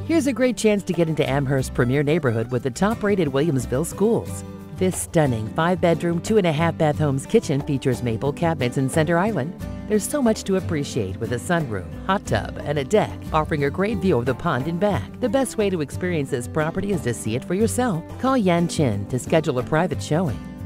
Here's a great chance to get into Amherst's premier neighborhood with the top-rated Williamsville schools. This stunning 5-bedroom, 2.5-bath home's kitchen features maple cabinets and center island. There's so much to appreciate with a sunroom, hot tub, and a deck, offering a great view of the pond and back. The best way to experience this property is to see it for yourself. Call Yan Chin to schedule a private showing.